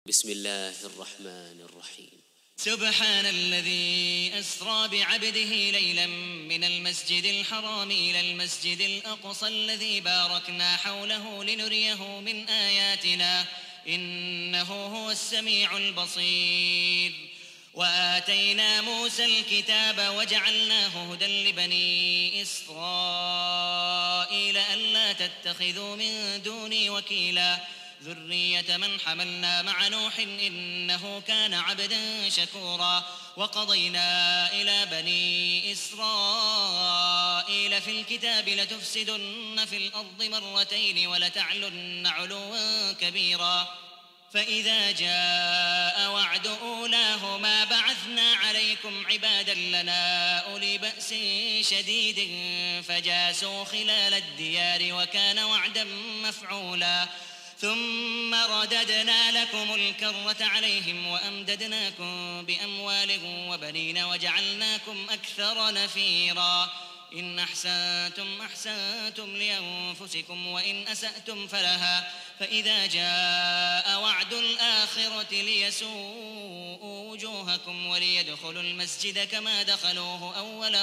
بسم الله الرحمن الرحيم. سبحان الذي أسرى بعبده ليلا من المسجد الحرام إلى المسجد الأقصى الذي باركنا حوله لنريه من آياتنا إنه هو السميع البصير. وآتينا موسى الكتاب وجعلناه هدى لبني إسرائيل ألا تتخذوا من دوني وكيلا ذرية من حملنا مع نوح إنه كان عبدا شكورا. وقضينا إلى بني إسرائيل في الكتاب لتفسدن في الأرض مرتين ولتعلن علوا كبيرا فإذا جاء وعد أولاهما بعثنا عليكم عبادا لنا أولي بأس شديد فجاسوا خلال الديار وكان وعدا مفعولا. ثم رددنا لكم الكرة عليهم وأمددناكم بأموال وبنين وجعلناكم أكثر نفيرا. إن أحسنتم أحسنتم لأنفسكم وإن أسأتم فلها فإذا جاء وعد الآخرة ليسوءوا وجوهكم وليدخلوا المسجد كما دخلوه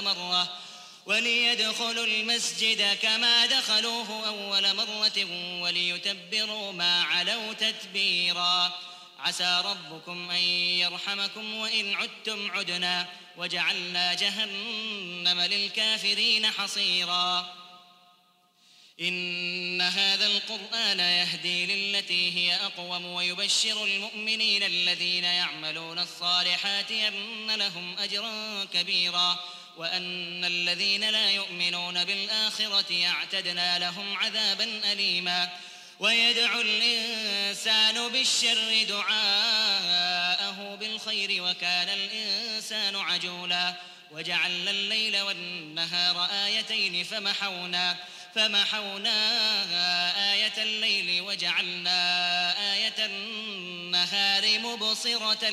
أول مرة وليتبروا ما علوا تتبيرا. عسى ربكم أن يرحمكم وإن عدتم عدنا وجعلنا جهنم للكافرين حصيرا. إن هذا القرآن يهدي للتي هي أقوم ويبشر المؤمنين الذين يعملون الصالحات أن لهم أجرا كبيرا وأن الذين لا يؤمنون بالآخرة أعتدنا لهم عذابا أليما. ويدعو الإنسان بالشر دعاءه بالخير وكان الإنسان عجولا. وجعلنا الليل والنهار آيتين فمحونا آية الليل وجعلنا آية النهار مبصرة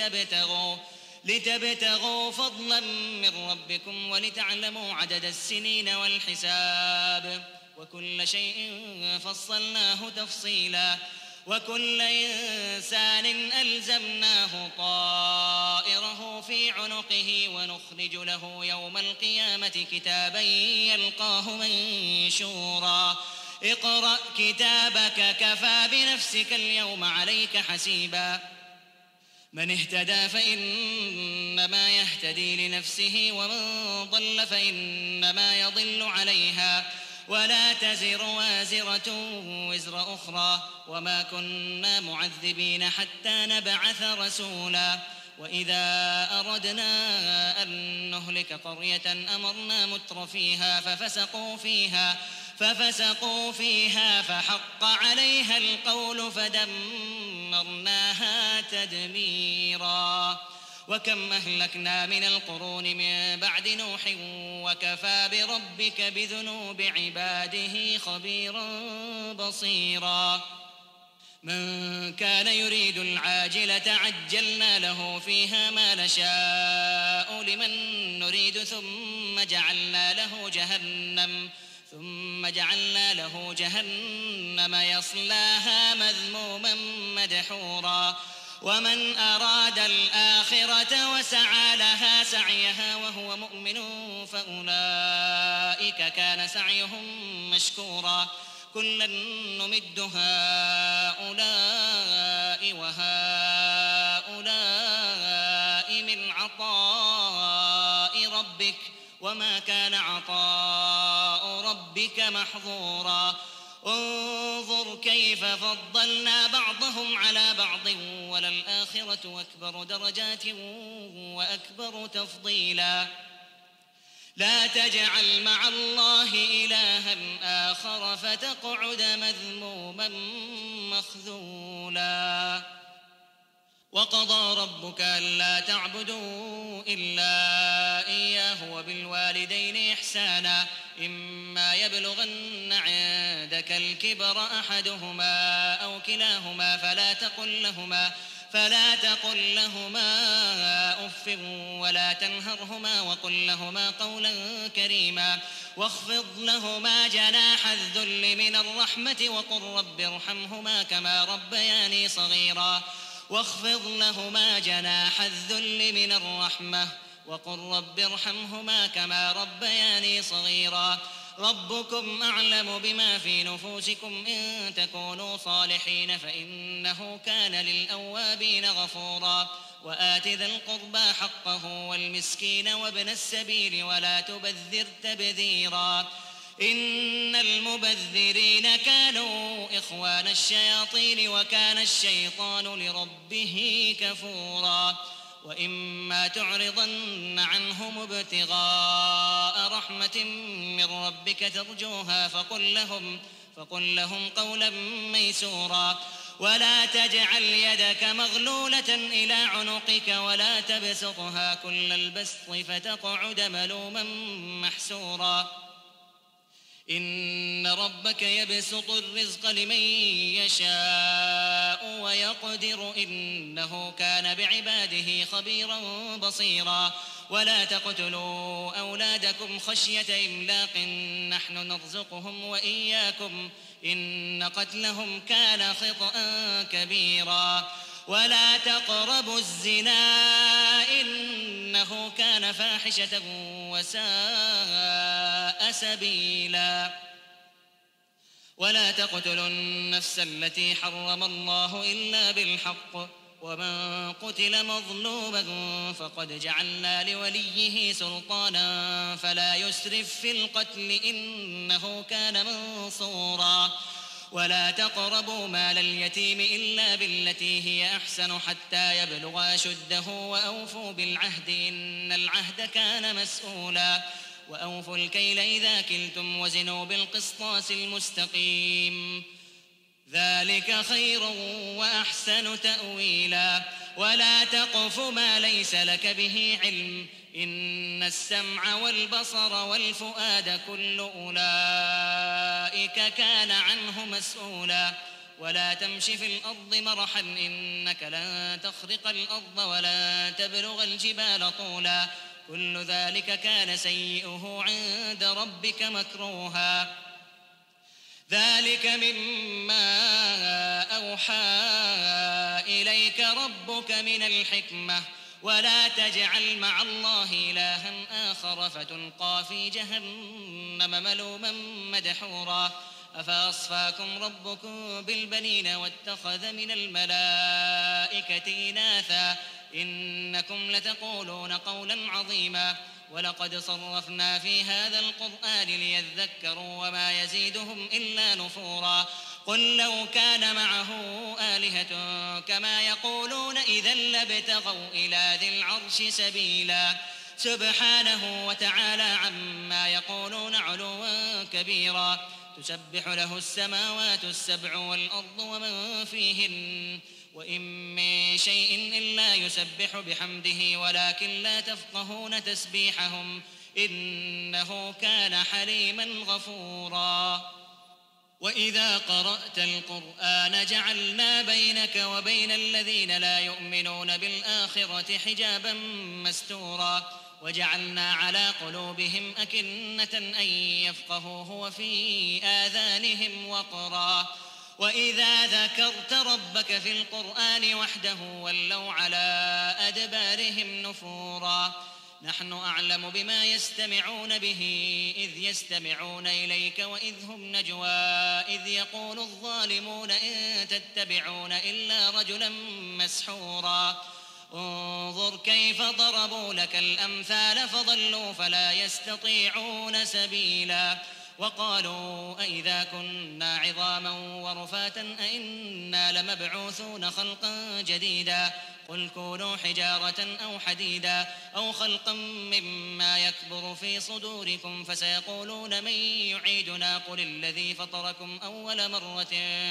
لتبتغوا فضلا من ربكم ولتعلموا عدد السنين والحساب وكل شيء فصلناه تفصيلا. وكل إنسان ألزمناه طائره في عنقه ونخرج له يوم القيامة كتابا يلقاه منشورا. اقرأ كتابك كفى بنفسك اليوم عليك حسيبا. من اهتدى فإنما يهتدي لنفسه ومن ضل فإنما يضل عليها ولا تزر وازرة وزر أخرى وما كنا معذبين حتى نبعث رسولا. وإذا أردنا أن نهلك قرية أمرنا متر فيها ففسقوا فيها فحق عليها القول فدمرناها تدميرا. وكم أهلكنا من القرون من بعد نوح وكفى بربك بذنوب عباده خبيرا بصيرا. من كان يريد العاجلة عجلنا له فيها ما نشاء لمن نريد ثم جعلنا له جهنم يصلاها مذموما مدحورا. ومن أراد الآخرة وسعى لها سعيها وهو مؤمن فأولئك كان سعيهم مشكورا. كلا نمد هؤلاء وهؤلاء من عطاء ربك وما كان عطاء ربك محظورا. انظر كيف فضلنا بعضهم على بعض وللآخرة أكبر درجات وأكبر تفضيلا. لا تجعل مع الله إلها آخر فتقعد مذموما مخذولا. وقضى ربك ألا تعبدوا إلا إياه وبالوالدين إحسانا إما يبلغن عندك الكبر أحدهما أو كلاهما فلا تقل لهما أف ولا تنهرهما وقل لهما قولا كريما واخفض لهما جناح الذل من الرحمة وقل رب ارحمهما كما ربياني صغيرا واخفض لهما جناح الذل من الرحمة وقل رب ارحمهما كما ربياني صغيرا ربكم أعلم بما في نفوسكم إن تكونوا صالحين فإنه كان للأوابين غفورا وآت ذا القربى حقه والمسكين وابن السبيل ولا تبذر تبذيرا إن المبذرين كانوا إخوان الشياطين وكان الشيطان لربه كفورا وإما تعرضن عنهم ابتغاء رحمة من ربك ترجوها فقل لهم قولا ميسورا ولا تجعل يدك مغلولة إلى عنقك ولا تبسطها كل البسط فتقعد ملوما محسورا إن ربك يبسط الرزق لمن يشاء ويقدر إنه كان بعباده خبيرا بصيرا ولا تقتلوا أولادكم خشية إملاق نحن نرزقهم وإياكم إن قتلهم كان خطأ كبيرا ولا تقربوا الزنا إنه كان فاحشة وساء سبيلا ولا تقتلوا النفس التي حرم الله إلا بالحق ومن قتل مظلوما فقد جعلنا لوليه سلطانا فلا يسرف في القتل إنه كان منصورا ولا تقربوا مال اليتيم إلا بالتي هي أحسن حتى يبلغ أشده وأوفوا بالعهد إن العهد كان مسؤولا وأوفوا الكيل إذا كلتم وزنوا بالقسطاس المستقيم ذلك خير وأحسن تأويلا ولا تقف ما ليس لك به علم إن السمع والبصر والفؤاد كل أولئك كان عنه مسؤولا ولا تمش في الأرض مرحا إنك لن تخرق الأرض ولا تبلغ الجبال طولا كل ذلك كان سيئه عند ربك مكروها ذلك مما أوحى إليك ربك من الحكمة ولا تجعل مع الله إلها آخر فتلقى في جهنم ملوما مدحورا أفأصفاكم ربكم بالبنين واتخذ من الملائكة إناثا إنكم لتقولون قولا عظيما ولقد صرفنا في هذا القرآن ليذكروا وما يزيدهم إلا نفورا قل لو كان معه آلهة كما يقولون إذا لابتغوا إلى ذي العرش سبيلا سبحانه وتعالى عما يقولون علوا كبيرا تسبح له السماوات السبع والأرض ومن فيهن وإن من شيء إلا يسبح بحمده ولكن لا تفقهون تسبيحهم إنه كان حليما غفورا وإذا قرأت القرآن جعلنا بينك وبين الذين لا يؤمنون بالآخرة حجابا مستورا وجعلنا على قلوبهم أكنة أن يفقهوه وفي آذانهم وقرا وإذا ذكرت ربك في القرآن وحده ولوا على أدبارهم نفورا نحن أعلم بما يستمعون به إذ يستمعون إليك وإذ هم نجوى إذ يقول الظالمون إن تتبعون إلا رجلا مسحورا انظر كيف ضربوا لك الأمثال فضلوا فلا يستطيعون سبيلا وقالوا أئذا كنا عظاما ورفاتا أئنا لمبعوثون خلقا جديدا قل كونوا حجارة أو حديدا أو خلقا مما يكبر في صدوركم فسيقولون من يعيدنا قل الذي فطركم أول مرة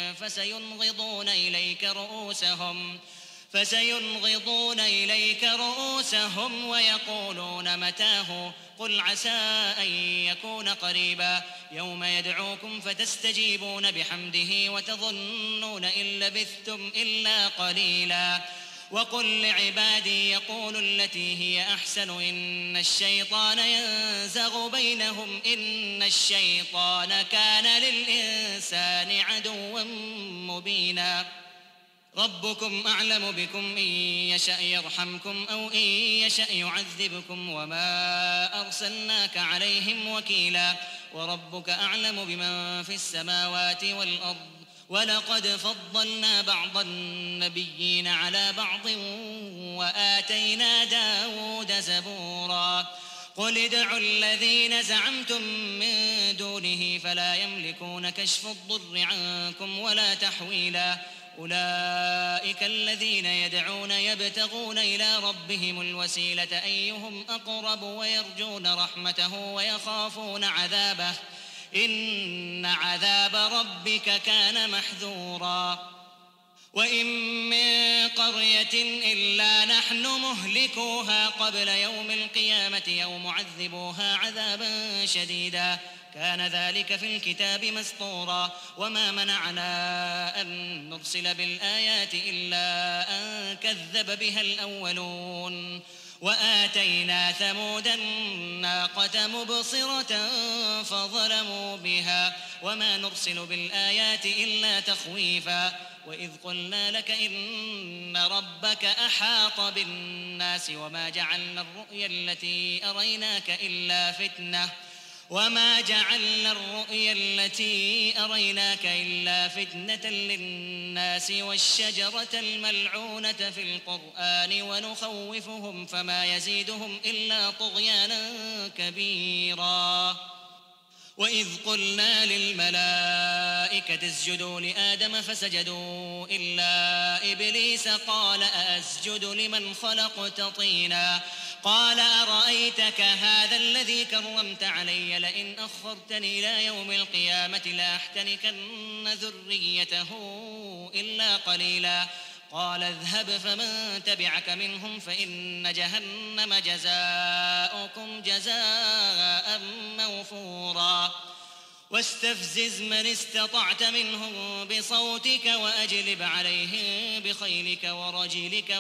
فسينغضون إليك رؤوسهم ويقولون متاه قل عسى أن يكون قريبا يوم يدعوكم فتستجيبون بحمده وتظنون إن لبثتم إلا قليلا وقل لعبادي يقولوا التي هي أحسن إن الشيطان ينزغ بينهم إن الشيطان كان للإنسان عدوا مبينا ربكم أعلم بكم إن يشأ يرحمكم أو إن يشأ يعذبكم وما أرسلناك عليهم وكيلا وربك أعلم بمن في السماوات والأرض ولقد فضلنا بعض النبيين على بعض وآتينا داود زبورا قل ادعوا الذين زعمتم من دونه فلا يملكون كشف الضر عنكم ولا تحويلا أولئك الذين يدعون يبتغون إلى ربهم الوسيلة أيهم أقرب ويرجون رحمته ويخافون عذابه إن عذاب ربك كان محذورا وإن من قرية إلا نحن مهلكوها قبل يوم القيامة أو معذبوها عذابا شديدا كان ذلك في الكتاب مسطورا وما منعنا أن نرسل بالآيات إلا أن كذب بها الأولون وآتينا ثمود الناقة مبصرة فظلموا بها وما نرسل بالآيات إلا تخويفا وإذ قلنا لك إن ربك أحاط بالناس وما جعلنا الرؤيا التي أريناك إلا فتنة للناس والشجرة الملعونة في القرآن ونخوفهم فما يزيدهم إلا طغيانا كبيرا وإذ قلنا للملائكة اسجدوا لآدم فسجدوا إلا إبليس قال أأسجد لمن خلقت طينا قال أرأيتك هذا الذي كرمت علي لئن أخرتني إلى يوم القيامة لأحتنكن ذريته إلا قليلا قال اذهب فمن تبعك منهم فإن جهنم جزاؤكم جزاء موفورا واستفزز من استطعت منهم بصوتك وأجلب عليهم بخيلك ورجلك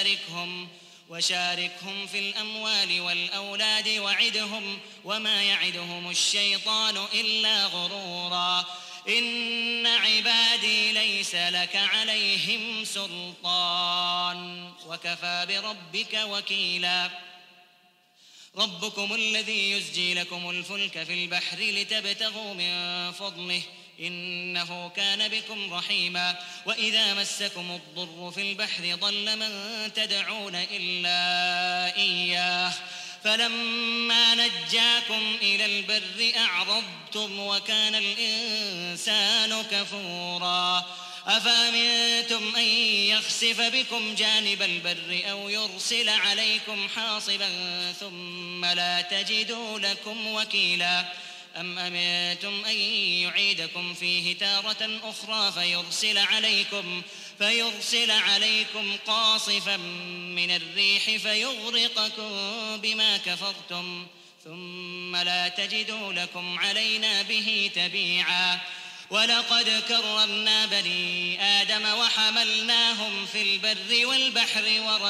وشاركهم في الأموال والأولاد وعدهم وما يعدهم الشيطان إلا غرورا إن عبادي ليس لك عليهم سلطان وكفى بربك وكيلا ربكم الذي يزجي لكم الفلك في البحر لتبتغوا من فضله إنه كان بكم رحيما وإذا مسكم الضر في البحر ضل من تدعون إلا إياه فلما نجاكم إلى البر أعرضتم وكان الإنسان كفورا أفأمنتم أن يخسف بكم جانب البر أو يرسل عليكم حاصبا ثم لا تجدوا لكم وكيلا أم أمنتم أن يعيدكم فيه تارة أخرى فيرسل عليكم قاصفا من الريح فيغرقكم بما كفرتم ثم لا تجدوا لكم علينا به تبيعا ولقد كرمنا بني آدم وحملناهم في البر والبحر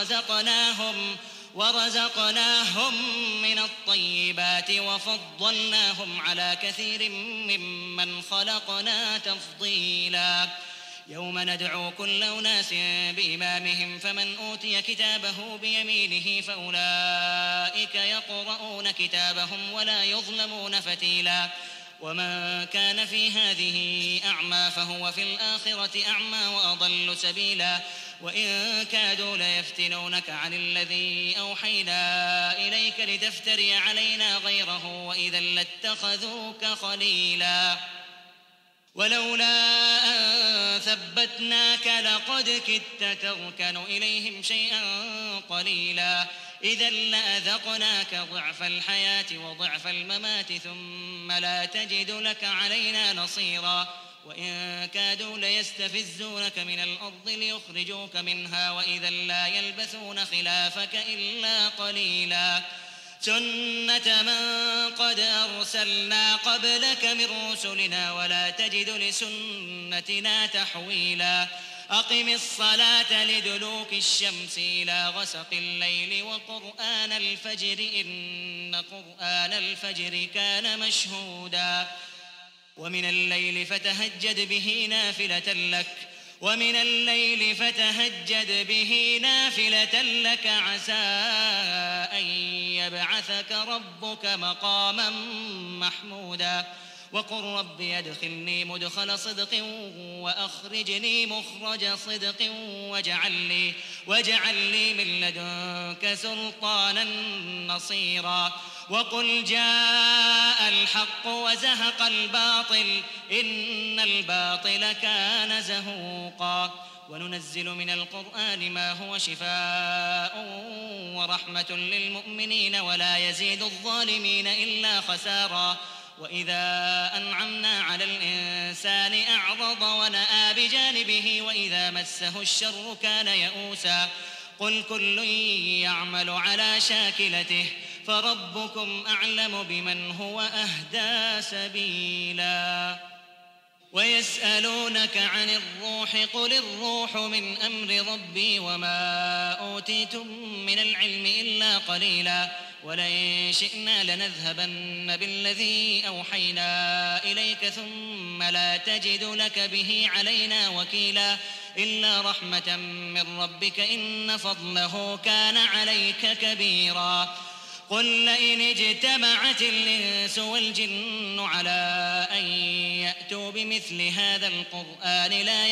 ورزقناهم من الطيبات وفضلناهم على كثير ممن خلقنا تفضيلا يوم ندعو كل أناس بإمامهم فمن أوتي كتابه بيمينه فأولئك يقرؤون كتابهم ولا يظلمون فتيلا ومن كان في هذه أعمى فهو في الآخرة أعمى وأضل سبيلا وإن كادوا ليفتنونك عن الذي أوحينا إليك لتفتري علينا غيره وإذا لاتخذوك خليلا ولولا أن ثبتناك لقد كدت تركن إليهم شيئا قليلا إذا لأذقناك ضعف الحياة وضعف الممات ثم لا تجد لك علينا نصيرا وإن كادوا ليستفزونك من الأرض ليخرجوك منها وإذا لا يلبثون خلافك إلا قليلا سنة من قد أرسلنا قبلك من رسلنا ولا تجد لسنتنا تحويلا أقم الصلاة لدلوك الشمس إلى غسق الليل وقرآن الفجر إن قرآن الفجر كان مشهودا ومن الليل فتهجد به نافلة لك ومن الليل فتهجد به نافلة لك عسى أن يبعثك ربك مقاما محمودا وقل رب أدخلني مدخل صدق وأخرجني مخرج صدق واجعل لي من لدنك سلطانا نصيرا وقل جاء الحق وزهق الباطل إن الباطل كان زهوقا وننزل من القرآن ما هو شفاء ورحمة للمؤمنين ولا يزيد الظالمين إلا خسارا وإذا أنعمنا على الإنسان أعرض ونأى بجانبه وإذا مسه الشر كان يئوسا قل كل يعمل على شاكلته فربكم أعلم بمن هو أهدى سبيلا ويسألونك عن الروح قل الروح من أمر ربي وما أوتيتم من العلم إلا قليلا ولئن شئنا لنذهبن بالذي أوحينا إليك ثم لا تجد لك به علينا وكيلا إلا رحمة من ربك إن فضله كان عليك كبيرا قل لئن اجتمعت الإنس والجن على أن يأتوا بمثل هذا القرآن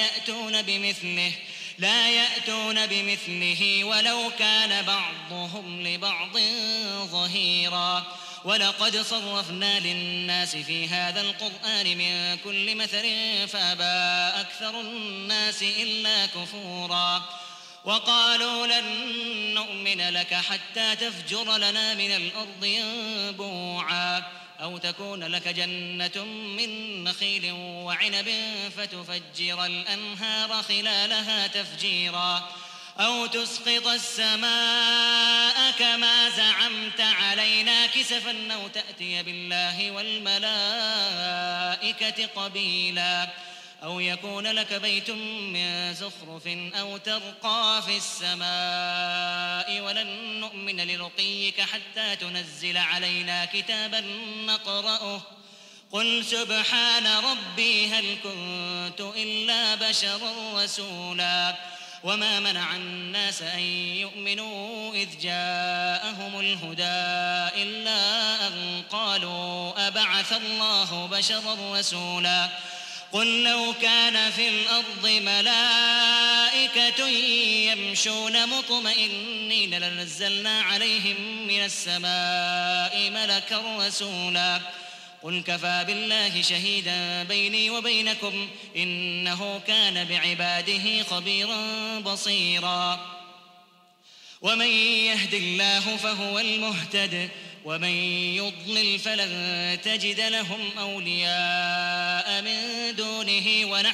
لا يأتون بمثله ولو كان بعضهم لبعض ظهيرا ولقد صرفنا للناس في هذا القرآن من كل مثل فأبى أكثر الناس إلا كفورا وقالوا لن نؤمن لك حتى تفجر لنا من الأرض ينبوعا أو تكون لك جنة من نخيل وعنب فتفجر الأنهار خلالها تفجيرا أو تسقط السماء كما زعمت علينا كسفا أو تأتي بالله والملائكة قبيلا أو يكون لك بيت من زخرف أو ترقى في السماء ولن نؤمن لرقيك حتى تنزل علينا كتابا نقرأه قل سبحان ربي هل كنت إلا بشرا رسولا وما منع الناس أن يؤمنوا إذ جاءهم الهدى إلا أن قالوا أبعث الله بشرا رسولا قل لو كان في الأرض ملائكة يمشون مطمئنين لنزلنا عليهم من السماء ملكا رسولا قل كفى بالله شهيدا بيني وبينكم إنه كان بعباده خبيرا بصيرا ومن يهد الله فهو المهتد ومن يضلل فلن تجد لهم أولياء من دونه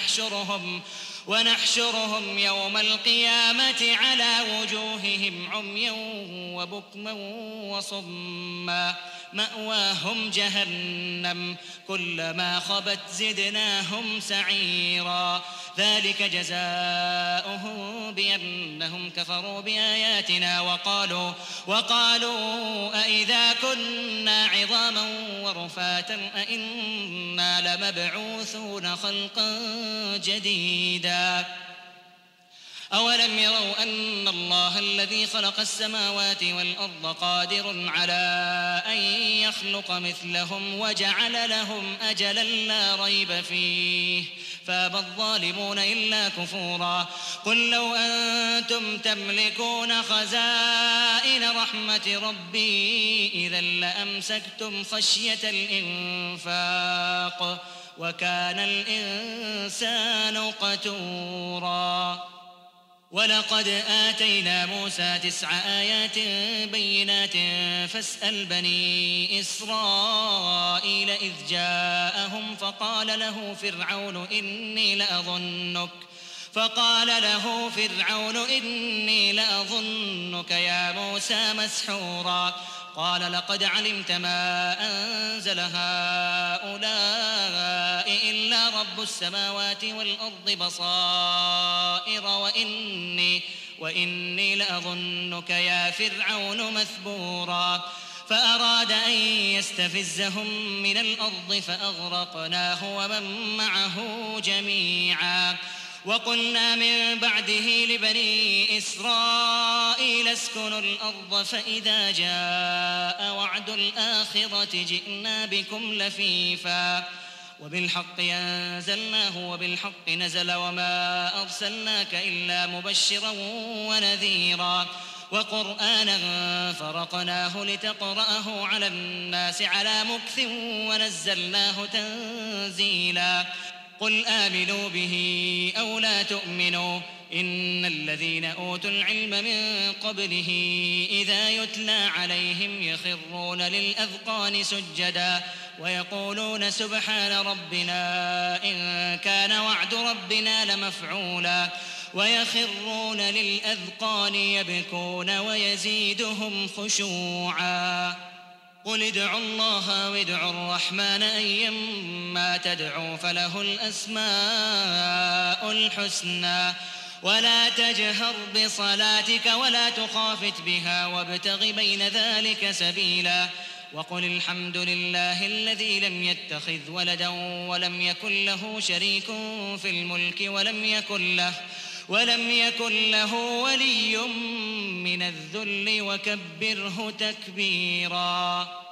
ونحشرهم يوم القيامة على وجوههم عميا وبكما وصما مأواهم جهنم كلما خبت زدناهم سعيرا ذلك جزاؤهم بأنهم كفروا بآياتنا وقالوا أئذا كنا عظاما ورفاتا أئنا لمبعوثون خلقا جديدا أولم يروا أن الله الذي خلق السماوات والأرض قادر على أن يخلق مثلهم وجعل لهم أجلا لا ريب فيه فأبى الظالمون إلا كفورا قل لو أنتم تملكون خزائن رحمة ربي إذا لأمسكتم خشية الإنفاق وكان الإنسان قتورا ولقد آتينا موسى 9 آيات بينات فاسأل بني إسرائيل إذ جاءهم فقال له فرعون إني لأظنك يا موسى مسحورا قال لقد علمت ما أنزل هؤلاء إلا رب السماوات والأرض بصائر وإني لأظنك يا فرعون مثبورا فأراد أن يستفزهم من الأرض فأغرقناه ومن معه جميعا وقلنا من بعده لبني إسرائيل اسكنوا الأرض فإذا جاء وعد الآخرة جئنا بكم لفيفا وبالحق أنزلناه وبالحق نزل وما أرسلناك إلا مبشرا ونذيرا وقرآنا فرقناه لتقرأه على الناس على مكث ونزلناه تنزيلا قل آمنوا به أو لا تؤمنوا إن الذين أوتوا العلم من قبله إذا يتلى عليهم يخرون للأذقان سجدا ويقولون سبحان ربنا إن كان وعد ربنا لمفعولا ويخرون للأذقان يبكون ويزيدهم خشوعا قل ادعوا الله وادعوا الرحمن أيما تدعوا فله الأسماء الحسنى ولا تجهر بصلاتك ولا تخافت بها وابتغ بين ذلك سبيلا وقل الحمد لله الذي لم يتخذ ولدا ولم يكن له شريك في الملك ولم يكن له ولي من الذل وكبره تكبيرا.